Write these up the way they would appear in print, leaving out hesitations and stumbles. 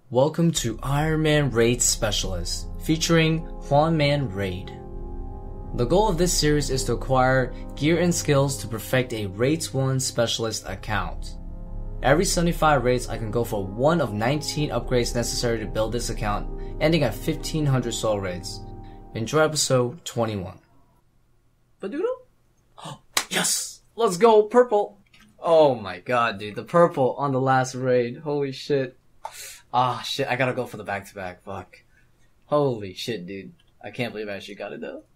Welcome to Iron Man Raid Specialist, featuring Juan Man Raid. The goal of this series is to acquire gear and skills to perfect a Raids 1 Specialist account. Every 75 raids I can go for one of 19 upgrades necessary to build this account, ending at 1500 soul raids. Enjoy episode 21. Badoodle? Oh, yes! Let's go, purple! Oh my god, dude, the purple on the last raid, holy shit. Ah, shit, I gotta go for the back-to-back, fuck. Holy shit, dude. I can't believe I actually got it, though.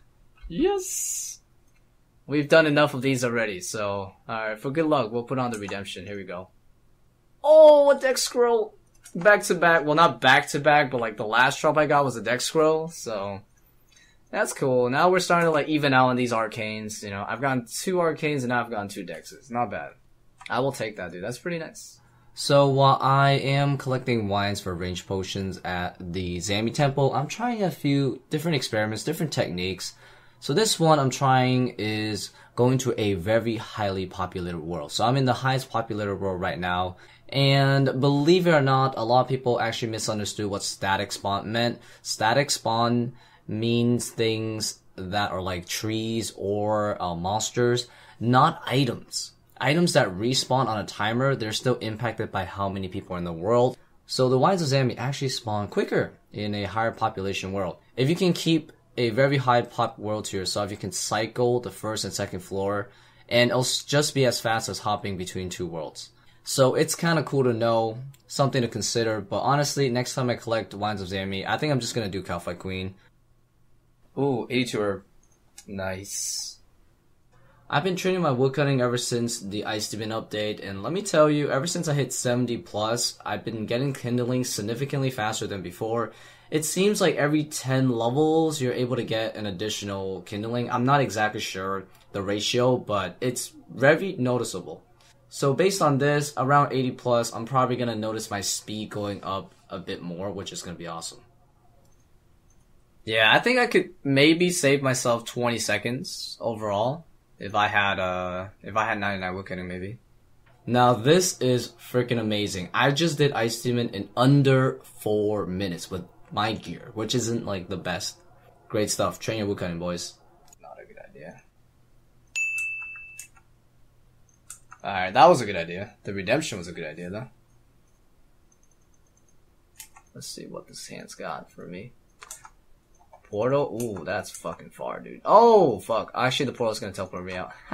Yes! We've done enough of these already, so... Alright, for good luck, we'll put on the redemption. Here we go. Oh, a deck scroll! Back-to-back, well, not back-to-back, but like the last drop I got was a deck scroll, so... That's cool. Now we're starting to like even out on these arcanes, you know. I've gotten 2 arcanes and now I've gotten 2 dexes. Not bad. I will take that, dude. That's pretty nice. So while I am collecting wines for range potions at the Zammy Temple, I'm trying a few different experiments, different techniques. So this one I'm trying is going to a very highly populated world. So I'm in the highest populated world right now. And believe it or not, a lot of people actually misunderstood what static spawn meant. Static spawn means things that are like trees or monsters, not items. Items that respawn on a timer, they're still impacted by how many people are in the world. So the Wines of Zammy actually spawn quicker in a higher population world. If you can keep a very high pop world to yourself, you can cycle the first and second floor, and it'll just be as fast as hopping between 2 worlds. So it's kind of cool to know, something to consider, but honestly, next time I collect Wines of Zammy, I think I'm just going to do Calfight Queen. Ooh, 82 herb. Nice. I've been training my woodcutting ever since the Ice Demon update, and let me tell you, ever since I hit 70 plus, I've been getting kindling significantly faster than before. It seems like every 10 levels, you're able to get an additional kindling. I'm not exactly sure the ratio, but it's very noticeable. So based on this, around 80 plus, I'm probably going to notice my speed going up a bit more, which is going to be awesome. Yeah, I think I could maybe save myself 20 seconds overall. If I had 99 woodcutting, maybe. Now this is freaking amazing. I just did Ice Demon in under 4 minutes with my gear, which isn't like the best. Great stuff. Train your woodcutting, boys. Not a good idea. Alright, that was a good idea. The redemption was a good idea, though. Let's see what this hand's got for me. Portal? Ooh, that's fucking far, dude. Oh, fuck. Actually, the portal's gonna teleport me out.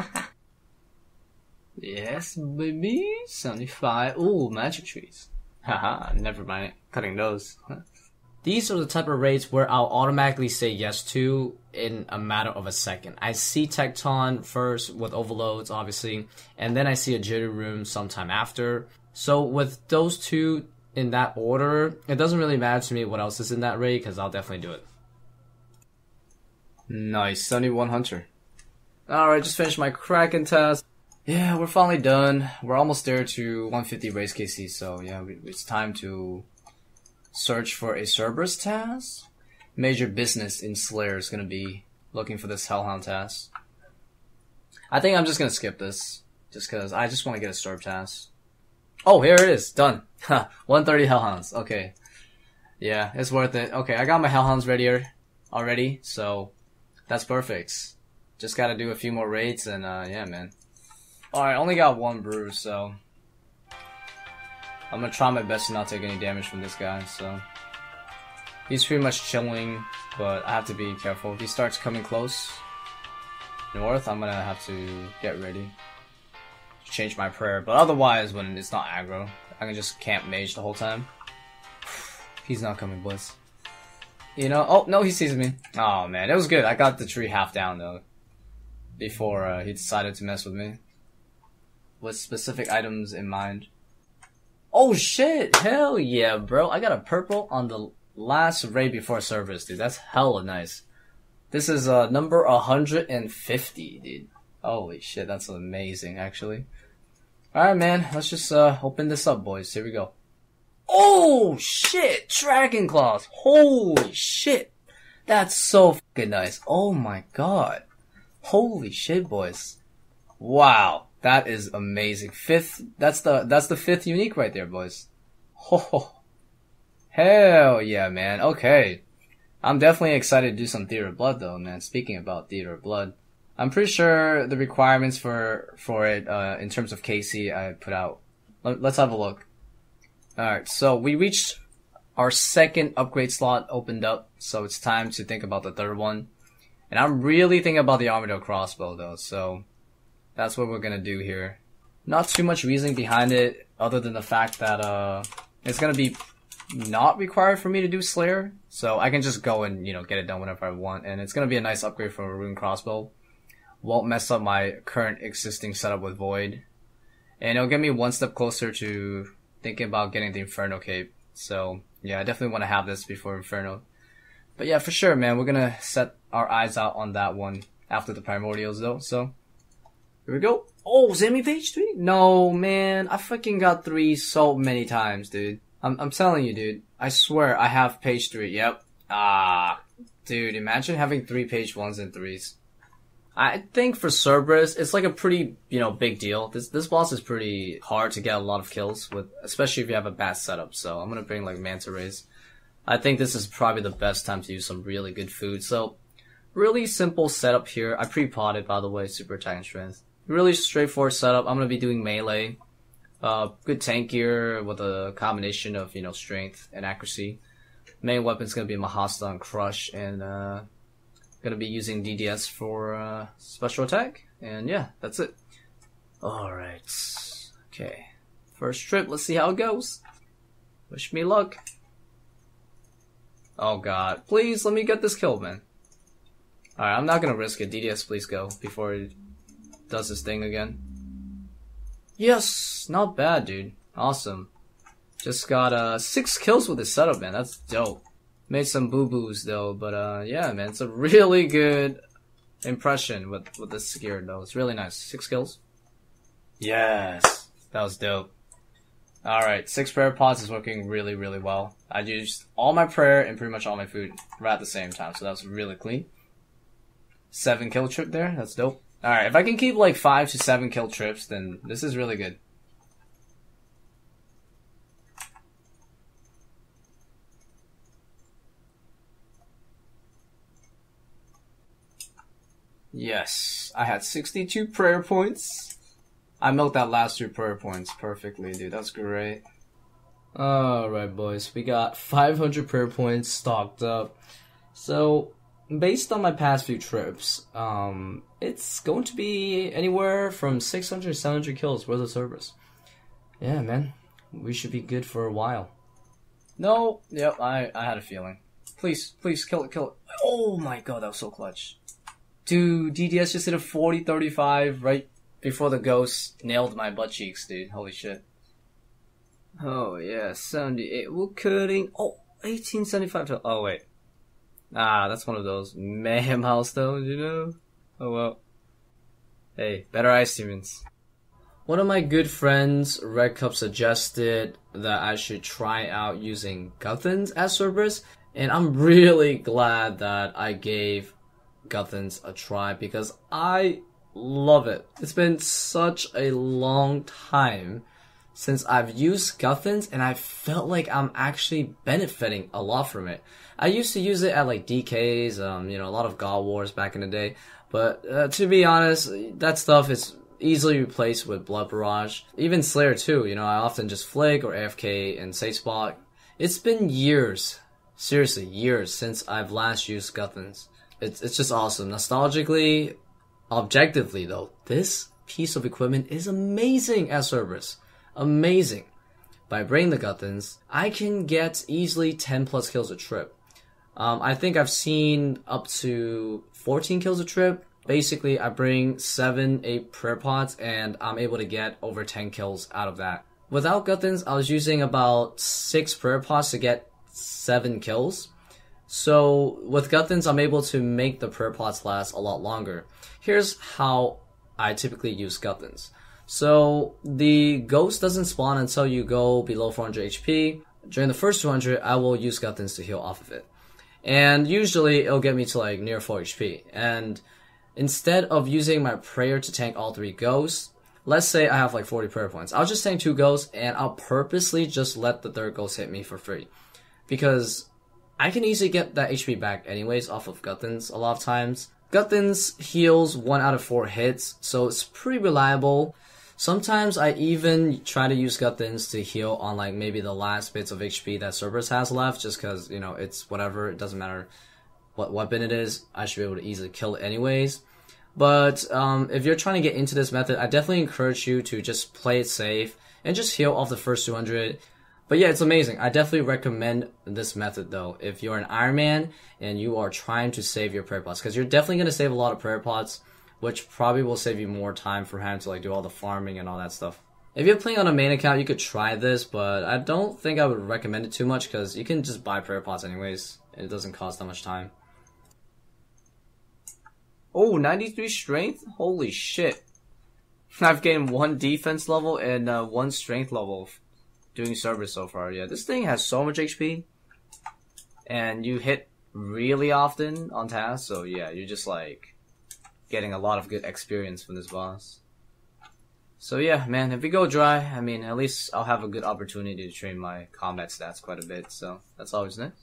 Yes, baby. 75. Ooh, magic trees. Haha, never mind. Cutting those. These are the type of raids where I'll automatically say yes to in a matter of a second. I see Tecton first with overloads, obviously, and then I see a Jittery Room sometime after. So with those 2 in that order, it doesn't really matter to me what else is in that raid, because I'll definitely do it. Nice, 71 Hunter. Alright, just finished my Kraken test. Yeah, we're finally done. We're almost there to 150 race KC, so yeah, it's time to search for a Cerberus task. Major business in Slayer is going to be looking for this Hellhound task. I think I'm just going to skip this, just because I just want to get a Storm task. Oh, here it is, done. 130 Hellhounds, okay. Yeah, it's worth it. Okay, I got my Hellhounds ready already, so... That's perfect. Just gotta do a few more raids and yeah, man. Alright, only got 1 brew, so I'm gonna try my best to not take any damage from this guy, so he's pretty much chilling, but I have to be careful. If he starts coming close north, I'm gonna have to get ready. Change my prayer, but otherwise when it's not aggro, I can just camp mage the whole time. He's not coming, boys. You know, oh, no, he sees me. Oh, man, it was good. I got the tree half down, though, before he decided to mess with me. With specific items in mind. Oh, shit! Hell yeah, bro. I got a purple on the last raid before Cerberus, dude. That's hella nice. This is number 150, dude. Holy shit, that's amazing, actually. Alright, man, let's just open this up, boys. Here we go. Oh, shit! Dragon Claws! Holy shit! That's so fucking nice. Oh my god. Holy shit, boys. Wow. That is amazing. That's the 5th unique right there, boys. Oh, Hell yeah, man. Okay. I'm definitely excited to do some Theater of Blood though, man. Speaking about Theater of Blood, I'm pretty sure the requirements for it, in terms of KC, I put out. Let's have a look. Alright, so we reached our second upgrade slot opened up, so it's time to think about the third one. And I'm really thinking about the Armadillo crossbow though, so that's what we're gonna do here. Not too much reasoning behind it, other than the fact that it's gonna be not required for me to do Slayer, so I can just go and, you know, get it done whenever I want, and it's gonna be a nice upgrade for a rune crossbow. Won't mess up my current existing setup with Void, and it'll get me one step closer to thinking about getting the Inferno cape. So yeah, I definitely want to have this before Inferno. But yeah, for sure, man, we're gonna set our eyes out on that one after the Primordials though, so here we go. Oh, Zami page 3? No, man, I fucking got 3 so many times, dude. I'm telling you, dude. I swear I have page 3. Yep. Ah, dude, imagine having 3 page 1s and 3s. I think for Cerberus, it's like a pretty, you know, big deal. This boss is pretty hard to get a lot of kills with, especially if you have a bad setup. So I'm gonna bring like Manta Rays. I think this is probably the best time to use some really good food. So really simple setup here. I pre-potted, by the way, super attack and strength. Really straightforward setup. I'm gonna be doing melee. Good tank gear with a combination of, you know, strength and accuracy. Main weapon's gonna be Mahasta and Crush, and gonna be using DDS for special attack. And yeah, that's it. Alright. Okay. First trip, let's see how it goes. Wish me luck. Oh god. Please let me get this kill, man. Alright, I'm not gonna risk it. DDS, please go before it does this thing again. Yes! Not bad, dude. Awesome. Just got 6 kills with this setup, man. That's dope. Made some boo-boos though, but yeah, man, it's a really good impression with this gear though. It's really nice. 6 kills. Yes! That was dope. Alright, 6 prayer pods is working really, really well. I used all my prayer and pretty much all my food right at the same time, so that was really clean. 7 kill trip there, that's dope. Alright, if I can keep like 5 to 7 kill trips, then this is really good. Yes, I had 62 prayer points. I milked that last 2 prayer points perfectly, dude. That's great. Alright, boys. We got 500 prayer points stocked up. So, based on my past few trips, it's going to be anywhere from 600 to 700 kills worth of Cerberus. Yeah, man. We should be good for a while. No. Yep, I had a feeling. Please, please, kill it, kill it. Oh my god, that was so clutch. Dude, DDS just hit a 40-35 right before the ghost nailed my butt cheeks, dude. Holy shit. Oh, yeah, 78 wood cutting. Oh, 1875 to... Oh, wait. Ah, that's one of those mayhem milestones, you know? Oh, well. Hey, better ice demons. One of my good friends, RiceCup, suggested that I should try out using Guthans as Cerberus, and I'm really glad that I gave Guthans a try because I love it. It's been such a long time since I've used Guthans and I felt like I'm actually benefiting a lot from it. I used to use it at like DKs, you know, a lot of God Wars back in the day, but to be honest, that stuff is easily replaced with Blood Barrage. Even Slayer too, you know, I often just flick or AFK and safe spot. It's been years, seriously years, since I've last used Guthans. It's just awesome. Nostalgically, objectively though, this piece of equipment is amazing as Cerberus. Amazing. By bringing the Guthans, I can get easily 10 plus kills a trip. I think I've seen up to 14 kills a trip. Basically, I bring 7-8 prayer pots and I'm able to get over 10 kills out of that. Without Guthans, I was using about 6 prayer pots to get 7 kills. So with Guthans, I'm able to make the prayer pots last a lot longer. Here's how I typically use Guthans. So the ghost doesn't spawn until you go below 400 HP. During the first 200, I will use Guthans to heal off of it. And usually it'll get me to like near 4 HP. And instead of using my prayer to tank all 3 ghosts, let's say I have like 40 prayer points. I'll just tank 2 ghosts and I'll purposely just let the 3rd ghost hit me for free. because I can easily get that HP back anyways off of Guthans a lot of times. Guthans heals 1 out of 4 hits, so it's pretty reliable. Sometimes I even try to use Guthans to heal on like maybe the last bits of HP that Cerberus has left, just because, you know, it's whatever, it doesn't matter what weapon it is, I should be able to easily kill it anyways. But if you're trying to get into this method, I definitely encourage you to just play it safe and just heal off the first 200. But yeah, it's amazing. I definitely recommend this method though, if you're an Iron Man and you are trying to save your prayer pots, because you're definitely going to save a lot of prayer pots, which probably will save you more time for having to like do all the farming and all that stuff. If you're playing on a main account, you could try this, but I don't think I would recommend it too much, because you can just buy prayer pots anyways, and it doesn't cost that much time. Oh, 93 strength? Holy shit. I've gained 1 defense level and 1 strength level doing Cerberus so far. Yeah, this thing has so much HP, and you hit really often on tasks, so yeah, you're just like getting a lot of good experience from this boss. So yeah, man, if we go dry, I mean, at least I'll have a good opportunity to train my combat stats quite a bit, so that's always nice.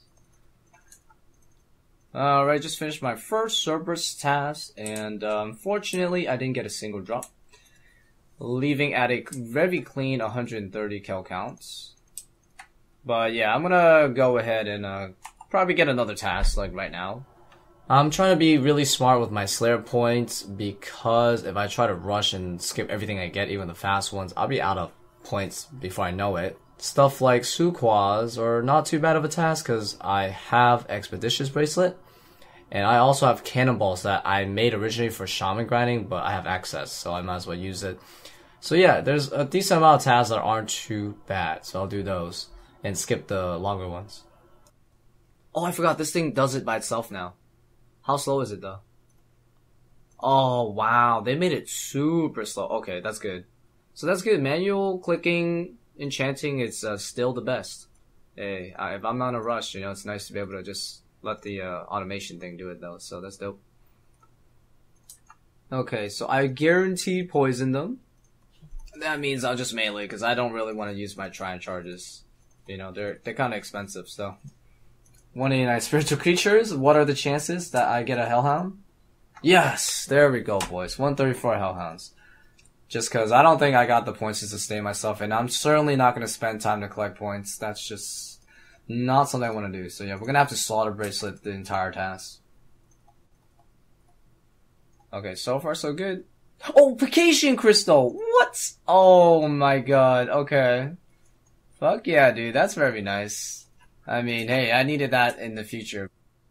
Alright, just finished my first Cerberus task, and unfortunately I didn't get a single drop, leaving at a very clean 130 kill counts. But yeah, I'm gonna go ahead and probably get another task like right now. I'm trying to be really smart with my Slayer points, because if I try to rush and skip everything I get, even the fast ones, I'll be out of points before I know it. Stuff like Suquas are not too bad of a task, because I have Expeditious Bracelet, and I also have Cannonballs that I made originally for Shaman grinding, but I have access, so I might as well use it. So yeah, there's a decent amount of tasks that aren't too bad, so I'll do those and skip the longer ones. Oh, I forgot, this thing does it by itself now. How slow is it though? Oh wow, they made it super slow. Okay, that's good. So that's good. Manual clicking, enchanting, it's still the best. Hey, if I'm not in a rush, you know, it's nice to be able to just let the automation thing do it though, so that's dope. Okay, so I guarantee poison them. That means I'll just melee, because I don't really want to use my try and charges. You know, they're kind of expensive, so. 189 spiritual creatures. What are the chances that I get a Hellhound? Yes! There we go, boys. 134 Hellhounds. Just because I don't think I got the points to sustain myself, and I'm certainly not going to spend time to collect points. That's just not something I want to do. So yeah, we're going to have to slaughter bracelet the entire task. Okay, so far so good. Oh, vacation crystal! What? Oh my god, okay. Fuck yeah, dude, that's very nice. I mean, hey, I needed that in the future.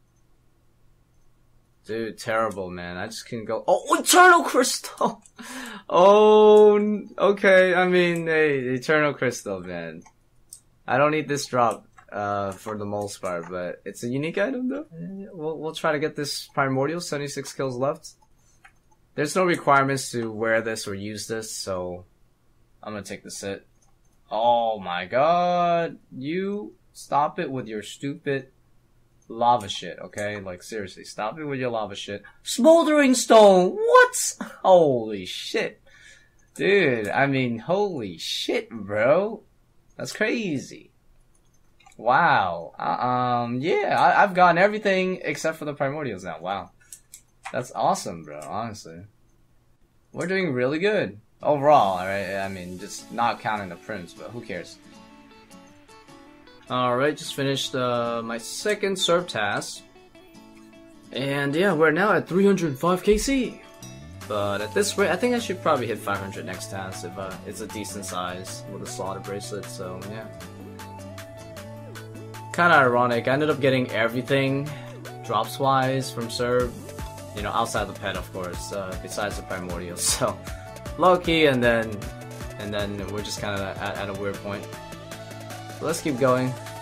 Dude, terrible, man. I just couldn't go. Oh, Eternal Crystal! Oh, okay. I mean, hey, Eternal Crystal, man. I don't need this drop for the most part, but it's a unique item, though. We'll try to get this Primordial. 76 kills left. There's no requirements to wear this or use this, so I'm gonna take the sit. Oh my god. You stop it with your stupid lava shit, okay? Like, seriously, stop it with your lava shit. Smoldering Stone! What? Holy shit. Dude, I mean, holy shit, bro. That's crazy. Wow. Yeah, I've gotten everything except for the Primordials now. Wow. That's awesome, bro, honestly. We're doing really good. Overall, alright? I mean, just not counting the prims, but who cares? Alright, just finished my second serve task. And yeah, we're now at 305 KC. But at this rate, I think I should probably hit 500 next task if it's a decent size with a slaughter bracelet, so yeah. Kinda ironic, I ended up getting everything drops-wise from serve. You know, outside the pet, of course, besides the Primordial, so low-key, and then we're just kinda at a weird point. So let's keep going.